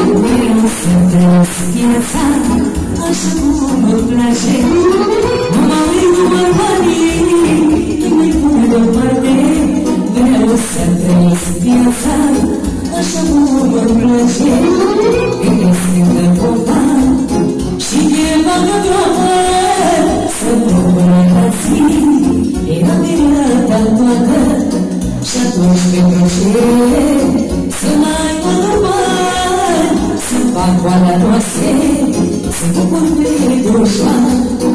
Vreau să trăiesc viața așa cum îmi place. Nu mai număr banii, nu mai pun deoparte. Vreau să trăiesc viața așa cum îmi place. Gândesc în popan și e bagă groapă să mă relații. Era mirata toată și atunci pentru ce să mai mă normal, să-mi fac oala noastre, să mă pun pe dușman.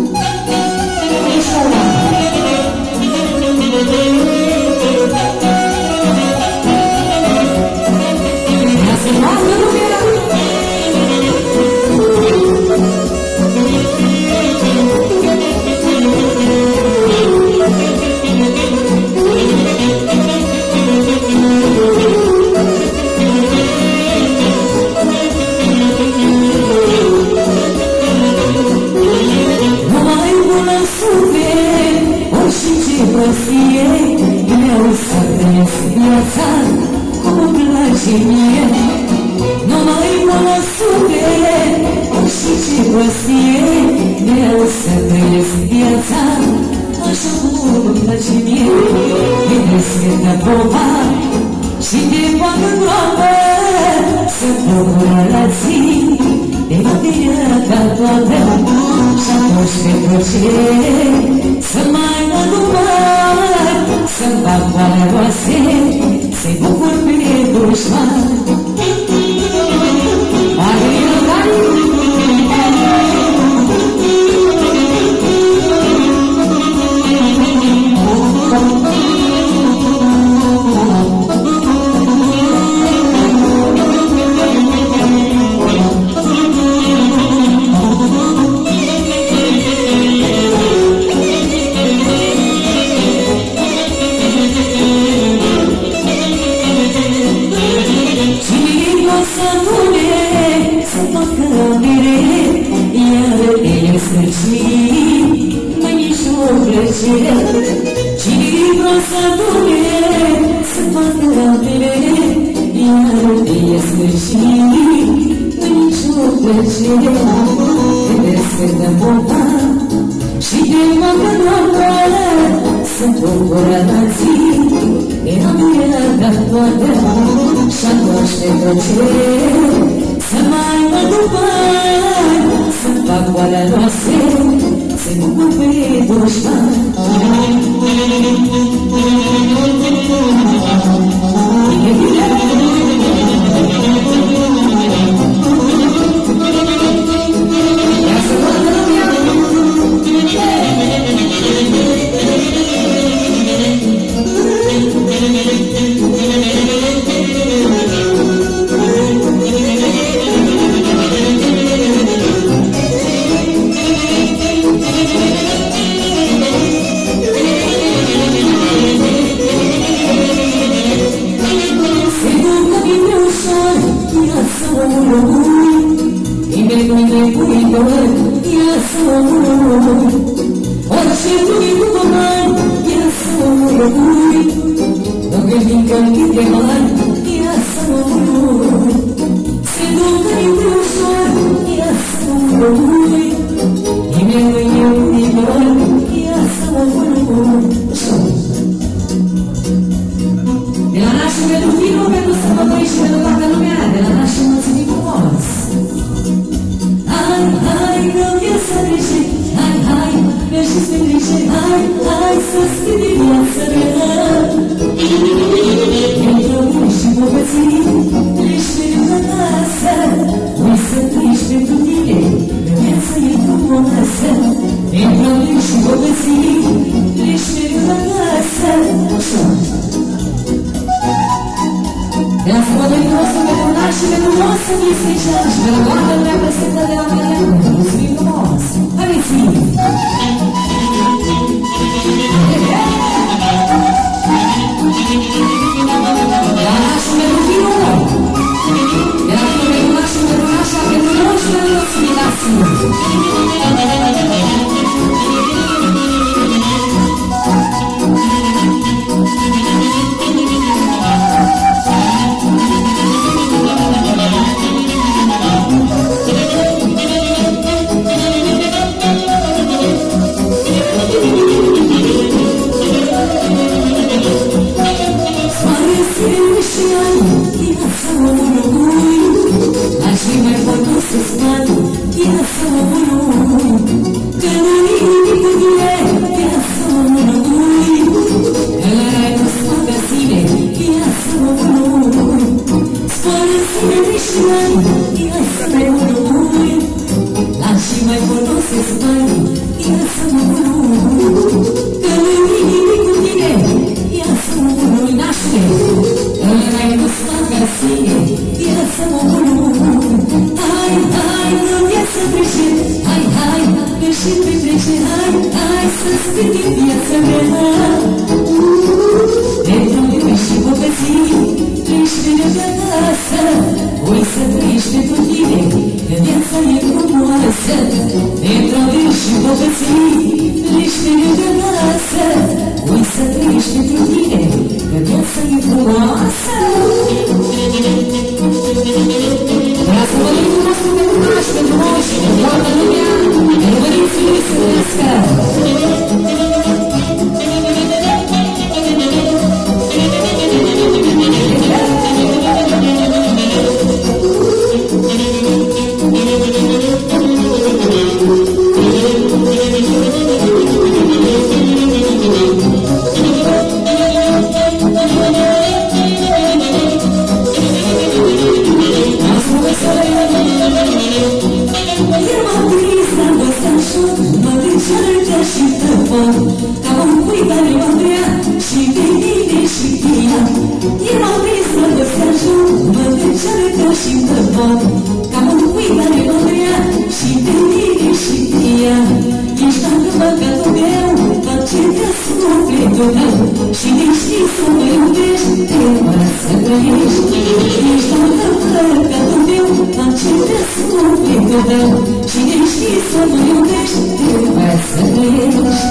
Vreau să trăiesc viața cum îmi place mie. Nu mai mă sube și ce prostie. Vreau să trăiesc viața așa cum îmi place mie. Gândesc în popan și de bagă groapă să-mi pun relații. De mă viața toată și atunci pentru ce să mai mă număr, să-mi fac oale roase, să-i bucur pe dușman. Cine vreau să dure, să facă bine, iar de sfârșit, nici-o plăcere. Gândesc în popan și de bagă groapă să-mi pun relații. Era viața toată și atunci pentru ce să mai mă număr, să-mi fac oala noastre, să-i bucur pe dușman. ține de șuai, ia să mai urui, la și mai folosesc bani, ia să mă urui, că nu-i nimic cu tine, ia să mă urui, nașule, că n-ai dus magazie, ia să mă urui, hai, hai, nu viață trece, hai, hai, și petrece, hai, hai, să-ți gândim viața mea. Pentru mine și bogății, trăiește de acasă, voi să trăiești pentru tine, că viața e frumoasă. Pentru mine și bogății, trăiește de acasă, voi să trăiești pentru tine, că viața e frumoasă. Vreau să vă duc frumos pentru nași, pentru noi și pentru toată lumea, pentru părinții lui să trăiască. Ca un pui care mă vrea și de mine și de ea. Erau visă de seajun, mă încearcă și mă vor. Ca un pui care mă vrea și de mine și de ea. Ești dacă păcatul meu, face de sufletul meu. Și de știi să mă iubești, trebuie să trăiești. Ești dacă păcatul meu, face de sufletul meu. Și de știi să mă iubești, trebuie să trăiești.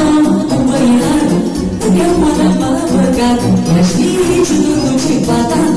Mas nici nu duce fata